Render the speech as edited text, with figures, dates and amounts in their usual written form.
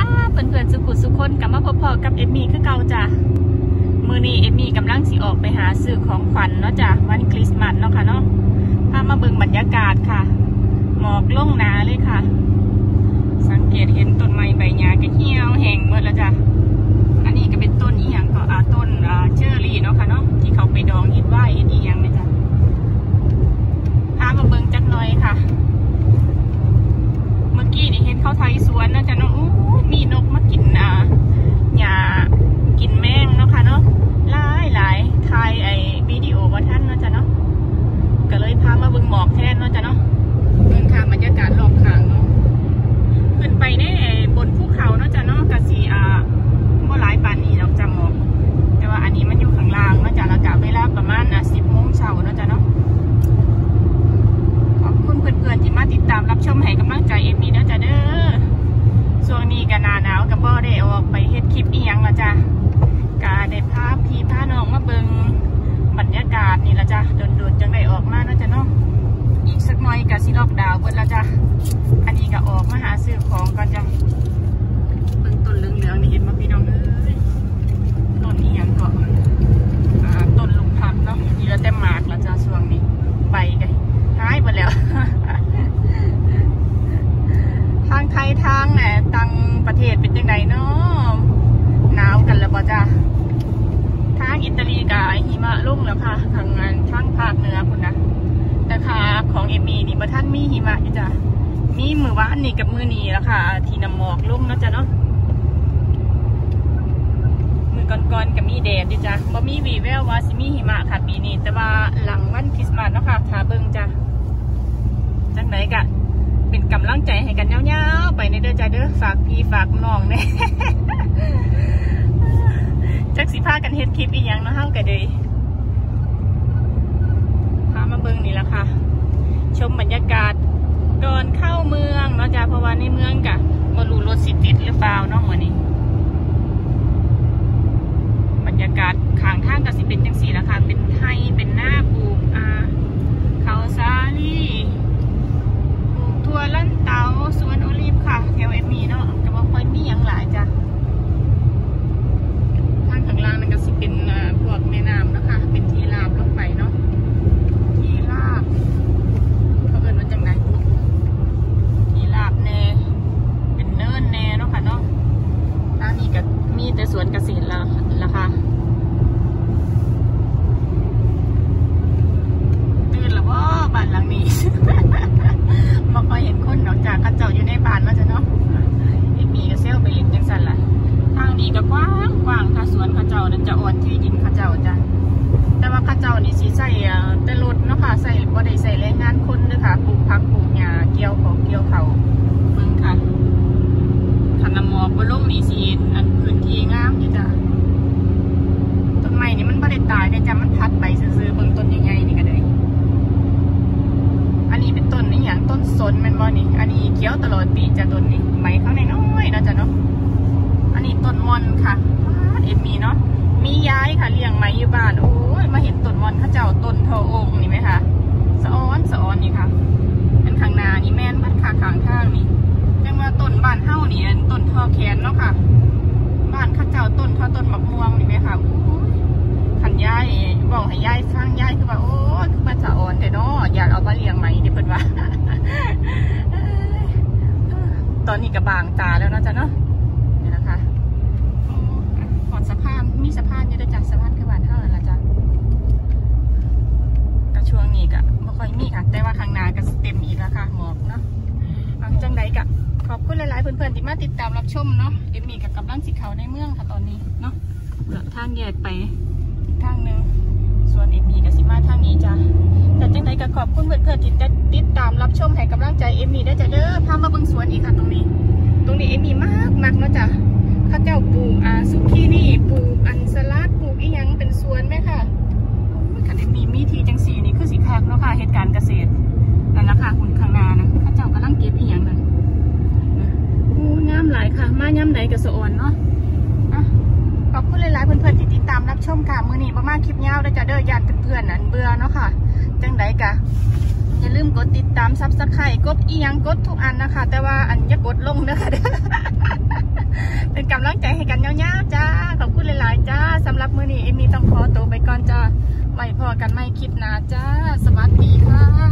เพื่อนๆสุขุสุคนกลับมาพบกับเอมมี่คือเก่าจ้ะมื้อนี้เอมมี่กำลังสิออกไปหาซื้อของขวัญเนาะจ้ะวันคริสต์มาสเนาะค่ะเนาะพามาเบิ่งบรรยากาศค่ะหมอกลงหนาเลยค่ะสังเกตเห็นต้นไม้ใบหญ้าก็เหี่ยวแห้งหมดแล้วจ้ะอันนี้ก็เป็นต้นอีหยังก็ต้นเชอร์รี่เนาะค่ะเนาะที่เขาไปดองเฮ็ดไว้เฮ็ดอีหยังเนี่ยจ้ะพามาเบิ่งจักหน่อยค่ะเมื่อกี้นี่เห็นเขาไทยสวนนะจ๊ะเนาะมีนกมากินหญ้ากินแมงเนาะค่ะเนาะหลายถ่ายวิดีโอว่าท่านเนาะจ๊ะเนาะก็เลยพามาเบิ่งหมอกแทนเนาะจ๊ะเนาะเบิ่งค่ะบรรยากาศรอบข้างเนาะขึ้นไปในบนภูเขาเนาะจ๊ะเนาะกะสีบ่หลายปานนี้ดอกจ้ะหมอกแต่ว่าอันนี้มันอยู่ข้างล่างเนาะจ๊ะแล้วก็เวลาประมาณ10 โมงเช้าเนาะจ๊ะเนาะขอบคุณเพื่อนๆที่มาติดตามรับชมให้กำลังใจเอมมี่เนาะจ๊ะเด้อช่วงนี้ก็หน้าหนาวกับบ่ได้ออกไปเฮ็ดคลิปอีหยังละจ้ะก็ได้พาพี่พาน้องมาเบิ่งบรรยากาศนี่ละจ้ะโดนๆจังได้ออกมาเนาะจ๊ะเนาะอีกสักหน่อยก็สิล็อกดาวน์เบิดละจ้ะอันนี้ก็ออกมาหาซื้อของก่อนจ้ะเบิ่งต้นเหลืองๆนี่เห็นบ่พี่น้องเอ้ยต้นอีหยังก็ต้นลุงพันเนาะเหลือแต่หมากละจ้ะช่วงนี้ใบก็หายไปแล้ว ทางไทยทางต่างประเทศเป็นยังไงเนาะหนาวกันแล้วป่ะจ้ะทางอิตาลีกับหิมะลงแล้วค่ะทางภาคเหนือคุณนะแต่ค่ะของเอมี่นี่บ่ท่านมีหิมะอยู่จ้ะมีมือวานนี่กับมือนี่แล้วค่ะที่น้ำหมอกลงเนาะจ้ะเนาะมือก่อนๆกับมีแดดดิจ้ะบ่มีวีแววว่าสิมีหิมะค่ะปีนี้แต่ว่าหลังวันคริสต์มาสเนาะค่ะถ้าเบิ่งจ้ะจังไหนกะเป็นกำลังใจให้กันยาวๆไปในเด้อจ้าเด้อฝากพี่ฝากน้องเนี่ย จักสิพากันเฮ็ดคลิปอีหยังเนาะเฮาก็เลยพามาเบิ่งนี่แหละค่ะชมบรรยากาศก่อนเข้าเมืองเนาะจ้าเพราะว่าในเมืองกะบ่รู้รถสิติดหรือเปล่าเนาะมื้อนี้บรรยากาศข้างทางก็สิเป็นจังซี่ล่ะค่ะเป็นไทยเป็นหน้าปลูกเขาซาลีทัวลั่นเตาสวนโอลีฟค่ะแถวเอมี่เนาะแต่ว่าค่อยมีอย่างหลายจ้ะทางข้างล่างนั่นก็สิเป็นพวกแม่น้ำนะคะเป็นที่ราบลงไปเนาะที่ราบเขาเอิ้นว่าจังไหนที่ราบแน่เป็นเนินแน่เนาะค่ะเนาะทางนี้ก็มีแต่สวนเกษตรละค่ะตื่นแล้วว่าบ้านหลังนี้มาคอยเห็นคนนอกจากข้าเจ้าอยู่ในบ้านว่าจะเนาะอีกมีก็เซลไปเล่นจังสันล่ะทางนี้ก็กว้างค่ะสวนข้าเจ้านั่นจะอ่อนที่ดินข้าเจ้าจ้ะแต่ว่าข้าเจ้านี่สีใส่แต่รถเนาะค่ะใส่บ่ได้ใส่แรงงานคนด้วยค่ะปลูกผักปลูกหญ้าเกี่ยวของเกี่ยวเขาเบิ่งค่ะถ้าน้ำหมอกบ่ลงนี่สิอันพื้นที่งามอยู่จ้ะต้นไม้นี่มันบ่ได้ตายได้จ้ะมันพัดไปซื่อๆเบิ่งต้นใหญ่ๆนี่ก็ได้อันนี้เป็นต้นนี่อย่างต้นสนแม่นบ่นี่อันนี้เขียวตลอดปีจ้ะต้นนี้ใบข้างในน้อยเนาะจ้ะเนาะอันนี้ต้นมอนค่ะเอ็มมีเนาะมีย้ายค่ะเลี้ยงไม้อยู่บ้านโอ้ยมาเห็นต้นมอนข้าเจ้าต้นทอองนี่ไหมคะสะอ้อนนี่ค่ะเป็นข้างหน้านี่แม่นบ้านค่ะข้างทางนี่จังว่าต้นบ้านเฮานี่ต้นทอแขนเนาะค่ะบ้านข้าเจ้าต้นมะม่วงนี่ไหมคะขันย้ายบอกให้ย้ายฟังย้ายคือว่าโอ้คือมันสะอ่อนแต่เนาะอยากเอามาเลี้ยงไหมเดี๋ยวเพิ่นว่า ตอนนี้ก็บางตาแล้วเนาะจ้ะเนาะนี่นะคะหอดสะพานมีสะพานอยู่ด้วยจ้ะสะพานคือบ้านเฮาล่ะจ้ะก็ช่วงนี้ก็ไม่ค่อยมีค่ะแต่ว่าข้างหน้าก็เต็มอีกแล้วค่ะหมอกเนาะจังไดก็ขอบคุณหลายๆเพื่อนๆที่มาติดตามรับชมเนาะเอ็มมี่กับกำลังสิเข้าในเมืองค่ะตอนนี้เนาะทางแยกไปทางหนึ่งส่วนเอมี่กับซิมาทางนี้จ้ะแต่จังไดก็ขอบคุณเพื่อนๆที่ติดตามรับชมให้กำลังใจเอมี่ได้จ้ะเด้อพามาเบิ่งสวนอีกค่ะตรงนี้เอมี่มากเนาะจ้ะข้าเจ้าปลูกซุกี้นี่ปลูกอันสลัดปลูกอีหยังเป็นสวนไหมค่ะคันเอมี่มีทีจังสีนี่คือสีคักเนาะค่ะเหตุการณ์เกษตรนั่นแหละค่ะคุณข้างหน้านะข้าเจ้ากำลังเก็บอีหยังนั่นงามหลายค่ะมาย่ำไหนกับสะอ่อนเนาะขอบคุณหลายๆเพื่อนๆที่ติดตามรับชมค่ะมื้อนี้มาคลิปยาวได้จ้ะเด้อญาติเพื่อนๆนั่นเบื่อเนาะค่ะจังไดกะอย่าลืมกดติดตามซับสไครต์กดอีหยังกดทุกอันนะคะแต่ว่าอันอย่ากดลงเด้อค่ะใจให้กันยาวๆจ้าขอบคุณหลายๆจ้าสำหรับมื้อนี้เอมมี่ต้องขอตัวไปก่อนจ้าไว้พอกันไม่คลิปหน้าจ้าสวัสดีค่ะ